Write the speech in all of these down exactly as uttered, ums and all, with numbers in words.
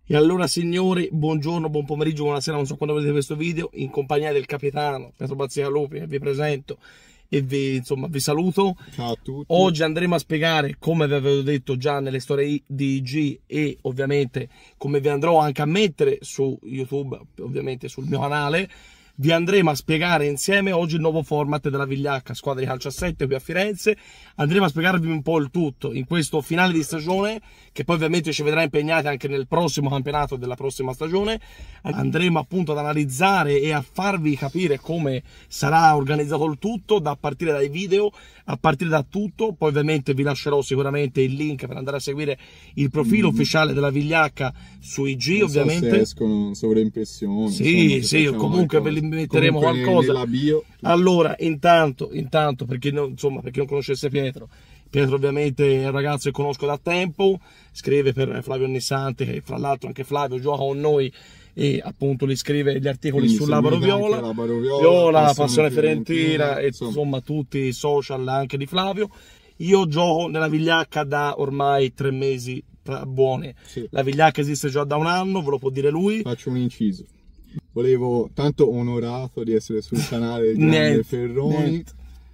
E allora signori, buongiorno, buon pomeriggio, buonasera, non so quando vedete questo video, in compagnia del capitano Pietro Bazzigalupi, che vi presento e vi, insomma, vi saluto. Ciao a tutti. Oggi andremo a spiegare, come vi avevo detto già nelle storie di I G, e ovviamente come vi andrò anche a mettere su YouTube, ovviamente sul mio canale, vi andremo a spiegare insieme oggi il nuovo format della Vigliacca, squadra di calcio a sette qui a Firenze. Andremo a spiegarvi un po' il tutto in questo finale di stagione, che poi ovviamente ci vedrà impegnati anche nel prossimo campionato della prossima stagione. Andremo appunto ad analizzare e a farvi capire come sarà organizzato il tutto, da partire dai video, a partire da tutto. Poi ovviamente vi lascerò sicuramente il link per andare a seguire il profilo mm. ufficiale della Vigliacca su I G, non ovviamente. So se escono sovraimpressioni. Sì, insomma, sì, comunque ve li metteremo comunque qualcosa. Nella bio. Allora, intanto, intanto, perché non, insomma, per chi non conoscesse Pietro, Pietro ovviamente è un ragazzo che conosco da tempo, scrive per Flavio Nissante, che fra l'altro anche Flavio gioca con noi e appunto li scrive gli articoli Quindi sull'Abaro Viola, Viola, Viola, Passione, Passione Fiorentina, Fiorentina e insomma. insomma tutti i social anche di Flavio. Io gioco nella Vigliacca da ormai tre mesi buone, sì. La Vigliacca esiste già da un anno, ve lo può dire lui. Faccio un inciso. Volevo, tanto onorato di essere sul canale di Grande Ferroni, niente.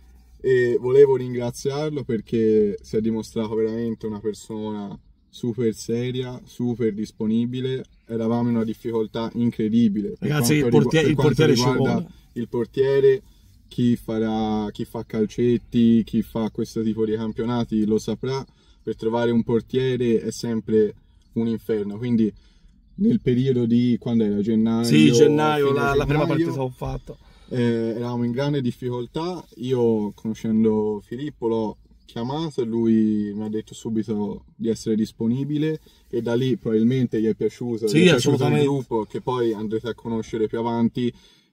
E volevo ringraziarlo perché si è dimostrato veramente una persona super seria, super disponibile. Eravamo in una difficoltà incredibile. Ragazzi, il portiere, il portiere ci vuole. Il portiere, chi farà, chi fa calcetti, chi fa questo tipo di campionati lo saprà. Per trovare un portiere è sempre un inferno, quindi nel periodo di, quando era, gennaio? Sì, gennaio, la, gennaio, la prima partita che ho fatto. Eh, eravamo in grande difficoltà. Io, conoscendo Filippo, l'ho chiamato e lui mi ha detto subito di essere disponibile, e da lì probabilmente gli è piaciuto, sì, gli è piaciuto il gruppo, che poi andrete a conoscere più avanti,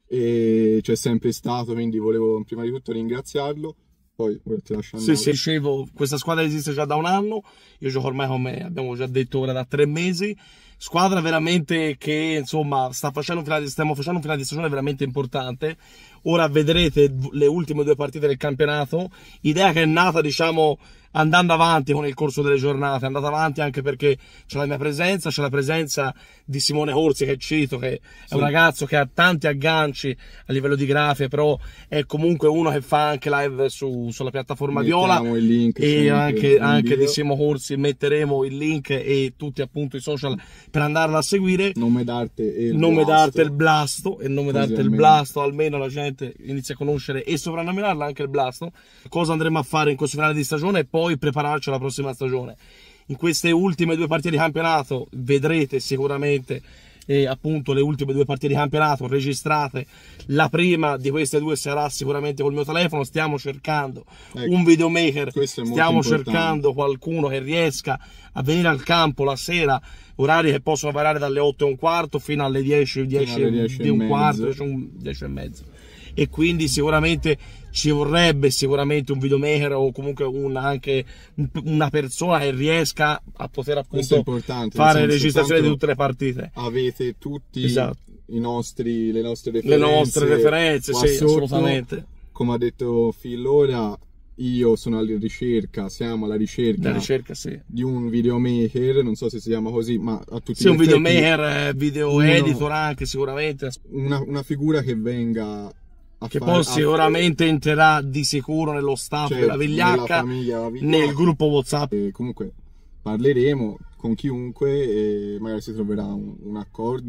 e c'è sempre stato, quindi volevo prima di tutto ringraziarlo. Poi ti lascio andare. Sì, sì, dicevo, questa squadra esiste già da un anno, io gioco ormai, come abbiamo già detto ora, da tre mesi, squadra veramente che insomma sta facendo un finale di, stiamo facendo un finale di stagione veramente importante. Ora vedrete le ultime due partite del campionato, idea che è nata, diciamo, andando avanti con il corso delle giornate, è andata avanti anche perché c'è la mia presenza, c'è la presenza di Simone Corsi, che cito, che è sì. un ragazzo che ha tanti agganci a livello di grafiche, però è comunque uno che fa anche live su, sulla piattaforma Viola, il link e anche, anche di Simo Corsi metteremo il link e tutti appunto i social per andarla a seguire. Nome d'arte e il nome d'arte il blasto, e il nome d'arte il blasto, almeno la gente inizia a conoscere e soprannominarla anche il blasto. Cosa andremo a fare in questo finale di stagione e poi prepararci alla prossima stagione. In queste ultime due partite di campionato vedrete sicuramente eh, appunto le ultime due partite di campionato registrate. La prima di queste due sarà sicuramente col mio telefono. Stiamo cercando ecco, un videomaker, stiamo cercando qualcuno che riesca a venire al campo la sera, orari che possono variare dalle otto e un quarto fino alle dieci, dieci, dieci e un quarto, dieci e mezzo. E quindi sicuramente ci vorrebbe sicuramente un videomaker, o comunque una, anche una persona che riesca a poter appunto fare registrazione di tutte le partite. Avete tutti esatto. i nostri, le nostre referenze, le nostre referenze, sì, sotto, assolutamente. Come ha detto Phil ora, io sono alla ricerca, siamo alla ricerca, ricerca sì. di un videomaker, non so se si chiama così, ma a tutti sì, gli un effetti, videomaker, video uno, editor anche sicuramente. Una, una figura che venga a che fare, poi sicuramente a... entrerà di sicuro nello staff cioè, della Vigliacca, famiglia, nel gruppo WhatsApp. E comunque parleremo con chiunque e magari si troverà un, un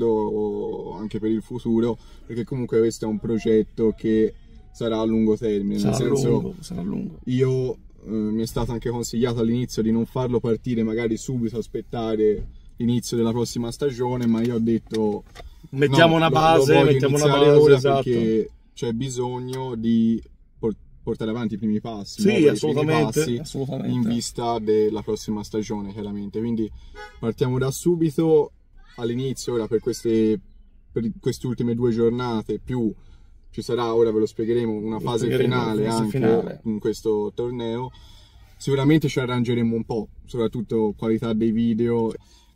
accordo anche per il futuro, perché comunque questo è un progetto che sarà a lungo termine, sarà nel senso lungo, sarà lungo. Io eh, mi è stato anche consigliato all'inizio di non farlo partire magari subito, aspettare l'inizio della prossima stagione, ma io ho detto mettiamo no, una base, lo, lo mettiamo una base ora esatto. Perché c'è bisogno di portare avanti i primi passi, sì, assolutamente, primi passi assolutamente, in vista della prossima stagione, chiaramente. Quindi partiamo da subito all'inizio. Ora per queste per queste ultime due giornate, più ci sarà, ora ve lo spiegheremo, una fase spiegheremo finale fase anche finale. In questo torneo. Sicuramente ci arrangeremo un po', soprattutto qualità dei video.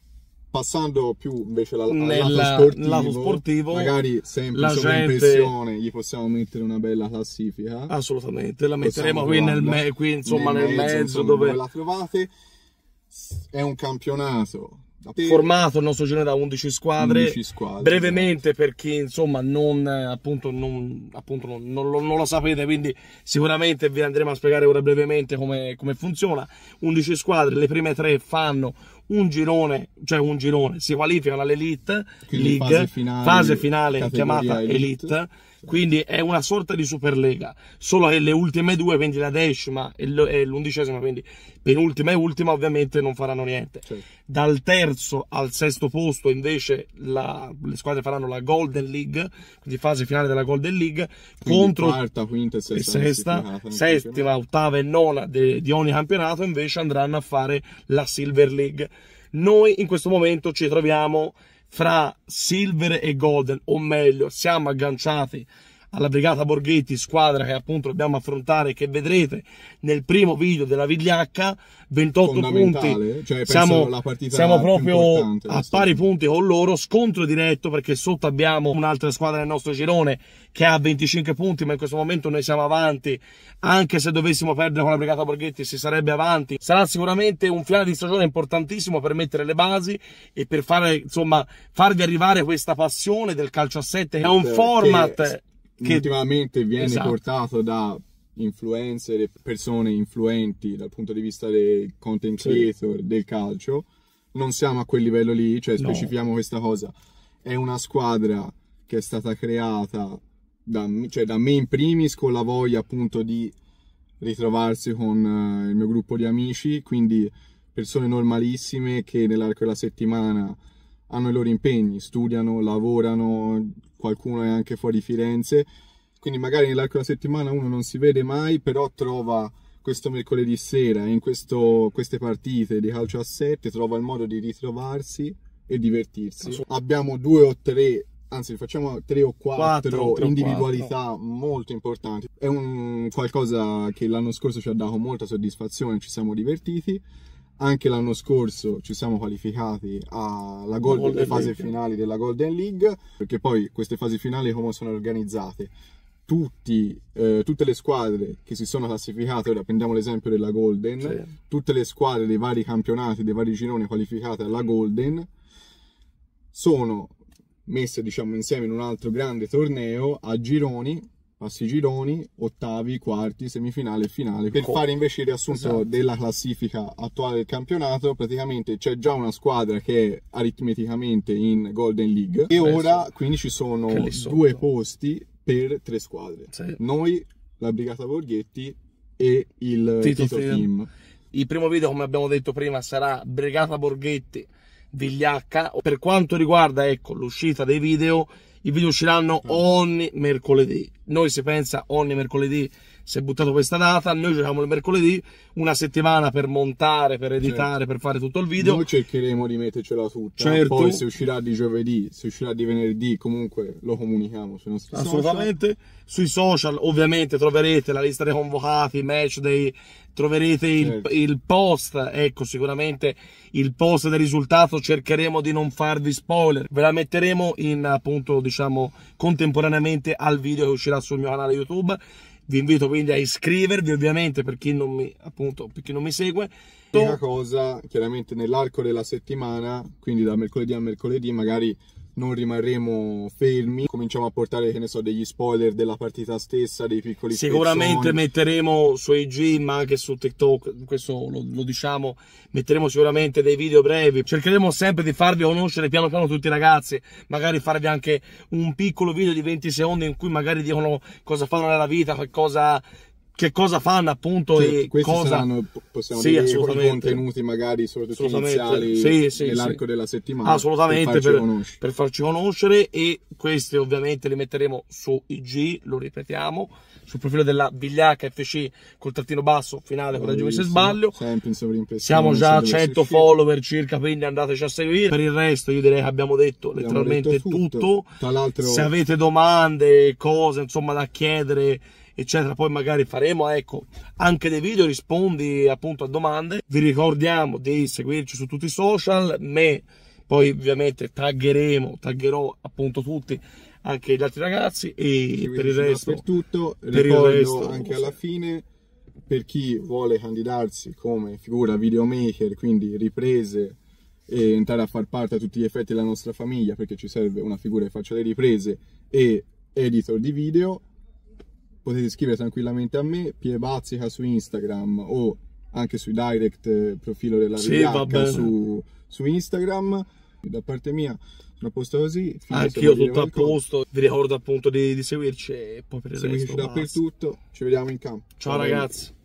Passando più invece al lato sportivo, lato sportivo, magari sempre sopra impressione, gli possiamo mettere una bella classifica. Assolutamente, la metteremo qui, nel me, qui insomma nel, nel mezzo, mezzo insomma, dove... dove la trovate. È un campionato formato il nostro girone da undici squadre, undici squadre brevemente, esatto. Per chi insomma non appunto, non, appunto non, non, lo, non lo sapete, quindi sicuramente vi andremo a spiegare ora brevemente come, come funziona. undici squadre, le prime tre fanno un girone, cioè un girone, si qualificano all'Elite League, fase finale, fase finale chiamata Elite, Elite. Quindi è una sorta di Superlega, solo che le ultime due, quindi la decima e l'undicesima, quindi penultima e ultima, ovviamente non faranno niente. Certo. Dal terzo al sesto posto invece la, le squadre faranno la Golden League, quindi fase finale della Golden League, quindi contro quarta, quinta e sesta, sesta settima, ottava e nona de, di ogni campionato invece andranno a fare la Silver League. Noi in questo momento ci troviamo fra Silver e Golden, o meglio, siamo agganciati alla Brigata Borghetti, squadra che appunto dobbiamo affrontare, che vedrete nel primo video della vigliacca. Ventotto punti, cioè, siamo, la partita siamo proprio a pari punti con loro, scontro diretto perché sotto abbiamo un'altra squadra nel nostro girone che ha venticinque punti, ma in questo momento noi siamo avanti. Anche se dovessimo perdere con la Brigata Borghetti si sarebbe avanti. Sarà sicuramente un finale di stagione importantissimo per mettere le basi e per fare, insomma, farvi arrivare questa passione del calcio a sette, che è un format che, che ultimamente viene esatto. portato da influencer e persone influenti dal punto di vista dei content creator sì. del calcio. Non siamo a quel livello lì, cioè specifichiamo no. questa cosa. È una squadra che è stata creata da, cioè da me in primis, con la voglia appunto di ritrovarsi con uh, il mio gruppo di amici, quindi persone normalissime che nell'arco della settimana hanno i loro impegni, studiano, lavorano, qualcuno è anche fuori Firenze, quindi magari nell'arco della settimana uno non si vede mai, però trova questo mercoledì sera in questo, queste partite di calcio a sette, trova il modo di ritrovarsi e divertirsi. Abbiamo due o tre, anzi facciamo tre o quattro, quattro individualità quattro. molto importanti. È un qualcosa che l'anno scorso ci ha dato molta soddisfazione, ci siamo divertiti. Anche l'anno scorso ci siamo qualificati alla Golden fase League. finali della Golden League, perché poi queste fasi finali come sono organizzate? Tutti, eh, tutte le squadre che si sono classificate, ora prendiamo l'esempio della Golden, sì. tutte le squadre dei vari campionati, dei vari gironi qualificate alla Golden, sono messe diciamo insieme in un altro grande torneo a gironi, passi gironi, ottavi, quarti, semifinale e finale. Per fare invece il riassunto esatto. della classifica attuale del campionato, praticamente c'è già una squadra che è aritmeticamente in Golden League e Beh, ora sì. quindi ci sono due posti per tre squadre. Sì. Noi, la Brigata Borghetti e il Tito, Tito Team. Team. Il primo video, come abbiamo detto prima, sarà Brigata Borghetti Vigliacca. Per quanto riguarda ecco l'uscita dei video, i video usciranno ogni mercoledì. Noi si pensa ogni mercoledì, si è buttato questa data, noi giochiamo il mercoledì, una settimana per montare, per editare, certo. per fare tutto il video. Noi cercheremo di mettercela tutta, certo. poi se uscirà di giovedì, se uscirà di venerdì, comunque lo comunichiamo sui nostri Assolutamente. social. Sui social ovviamente troverete la lista dei convocati, match day, troverete il, certo. il post, ecco sicuramente il post del risultato, cercheremo di non farvi spoiler, ve la metteremo in appunto diciamo contemporaneamente al video che uscirà sul mio canale YouTube. Vi invito quindi a iscrivervi ovviamente per chi non mi, appunto, per chi non mi segue. L'unica cosa, chiaramente nell'arco della settimana, quindi da mercoledì a mercoledì, magari non rimarremo fermi, cominciamo a portare, che ne so, degli spoiler della partita stessa, dei piccoli sicuramente spezzoni. Metteremo su I G, ma anche su TikTok, questo lo, lo diciamo, metteremo sicuramente dei video brevi, cercheremo sempre di farvi conoscere piano piano tutti i ragazzi, magari farvi anche un piccolo video di venti secondi in cui magari dicono cosa fanno nella vita, che cosa... che cosa fanno appunto sì, e questi cosa... saranno, possiamo sì, dire, i contenuti magari soprattutto iniziali sì, sì, nell'arco sì. della settimana, assolutamente per farci, per, per farci conoscere, e questi ovviamente li metteremo su I G, lo ripetiamo, sul profilo della Vigliacca F C col trattino basso finale, correggimi se sbaglio. Sempre in sovrimpressione, siamo già a cento follower circa, quindi andateci a seguire. Per il resto io direi che abbiamo detto abbiamo letteralmente detto tutto, tutto. Tra l'altro, se avete domande, cose insomma da chiedere eccetera, poi magari faremo ecco anche dei video rispondi appunto a domande. Vi ricordiamo di seguirci su tutti i social, me poi ovviamente taggeremo taggerò appunto tutti anche gli altri ragazzi, e per il resto dappertutto. Ricordo il resto, anche alla fine, per chi vuole candidarsi come figura videomaker, quindi riprese e entrare a far parte a tutti gli effetti della nostra famiglia, perché ci serve una figura che faccia le riprese e editor di video, potete scrivere tranquillamente a me, Piebazzica su Instagram o anche sui direct eh, profilo della Sì, Vigliacca su, su Instagram. Da parte mia sono a posto così. Anch'io tutto a posto. Vi ricordo appunto di, di seguirci e poi per il seguirci resto basta. dappertutto. Ci vediamo in campo. Ciao ragazzi.